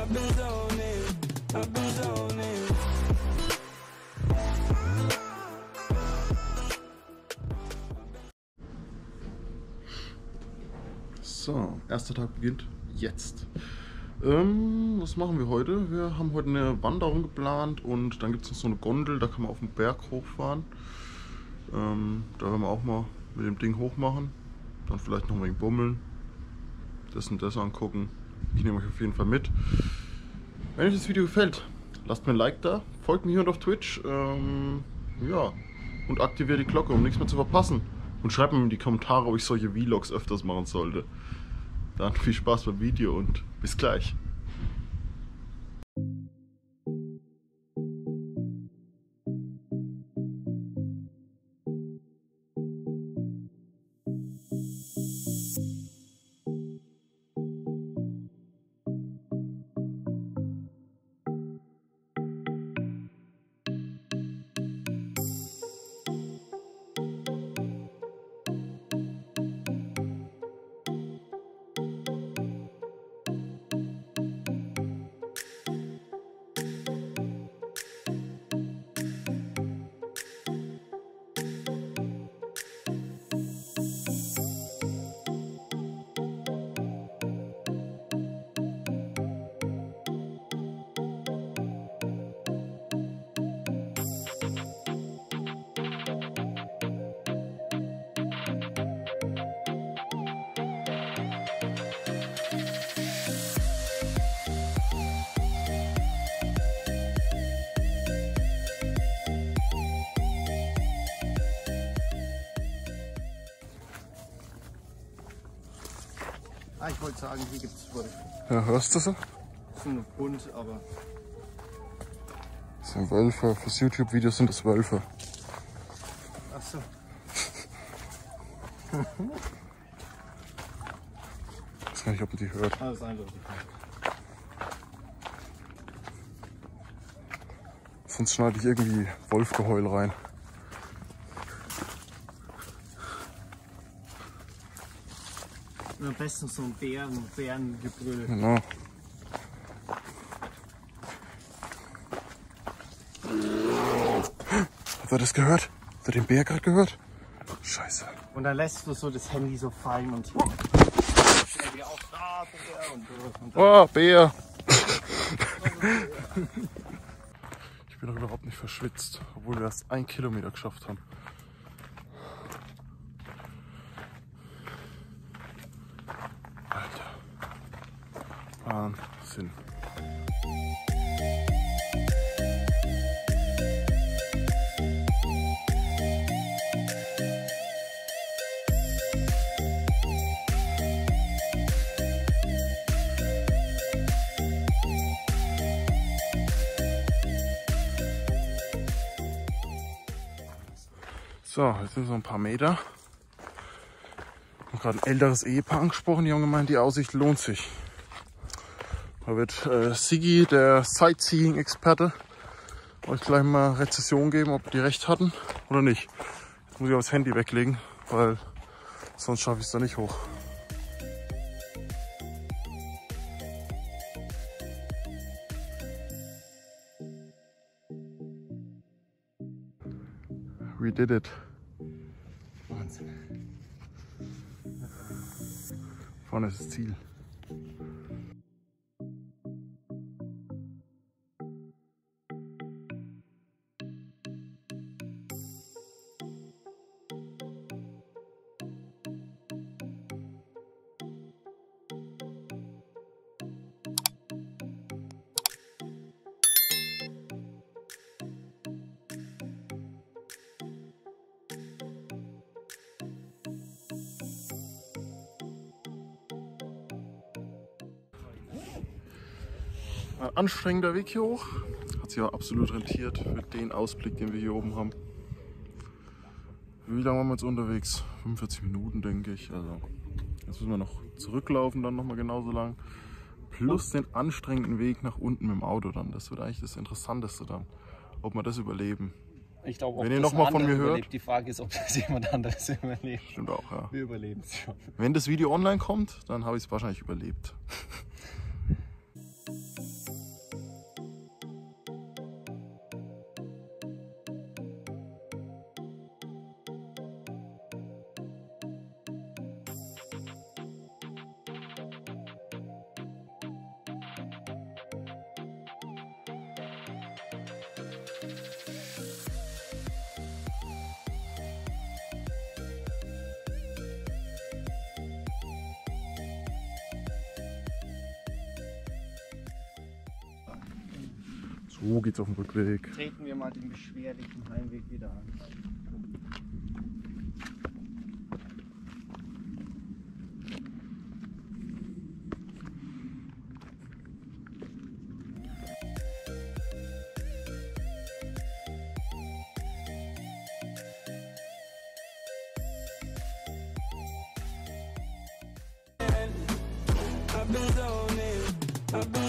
So, erster Tag beginnt jetzt. Was machen wir heute? Wir haben heute eine Wanderung geplant und dann gibt es noch so eine Gondel, da kann man auf den Berg hochfahren. Da werden wir auch mal mit dem Ding hoch machen. Dann vielleicht noch ein wenig bummeln. Das und das angucken. Ich nehme euch auf jeden Fall mit. Wenn euch das Video gefällt, lasst mir ein Like da, folgt mir hier und auf Twitch. Ja, und aktiviert die Glocke, um nichts mehr zu verpassen. Und schreibt mir in die Kommentare, ob ich solche Vlogs öfters machen sollte. Dann viel Spaß beim Video und bis gleich. Ich wollte sagen, hier gibt es Wölfe. Ja, hörst du so? Das sind bunt, aber. Das sind Wölfe. Fürs YouTube-Video sind das Wölfe. Ach so. Ich weiß gar nicht, ob man die hört. Das ist eindeutig. Sonst schneide ich irgendwie Wolfgeheul rein. Und am besten so ein Bärengebrüll. Genau. Hat er das gehört? Hat er den Bär gerade gehört? Scheiße. Und dann lässt du so das Handy so fallen und schnell wieder auf. Oh, Bär! Ich bin doch überhaupt nicht verschwitzt, obwohl wir erst 1 Kilometer geschafft haben. Alter. Wahnsinn. So, jetzt sind so ein paar Meter. Ich habe gerade ein älteres Ehepaar angesprochen, die haben gemeint, die Aussicht lohnt sich. Da wird Sigi, der Sightseeing-Experte, euch gleich mal Rezession geben, ob die recht hatten oder nicht. Jetzt muss ich aber das Handy weglegen, weil sonst schaffe ich es da nicht hoch. We did it. Wahnsinn. Vorne ist das Ziel. Ein anstrengender Weg hier hoch. Hat sich aber absolut rentiert für den Ausblick, den wir hier oben haben. Wie lange waren wir jetzt unterwegs? 45 Minuten, denke ich. Also jetzt müssen wir noch zurücklaufen, dann nochmal genauso lang. Plus den anstrengenden Weg nach unten mit dem Auto dann. Das wird eigentlich das Interessanteste dann. Ob wir das überleben. Ich glaube, wenn ihr noch mal von mir hört. Die Frage ist, ob das jemand anderes überlebt. Stimmt auch, ja. Wir überleben es schon. Wenn das Video online kommt, dann habe ich es wahrscheinlich überlebt. So geht's auf dem Rückweg. Treten wir mal den beschwerlichen Heimweg wieder an. I've been zoning.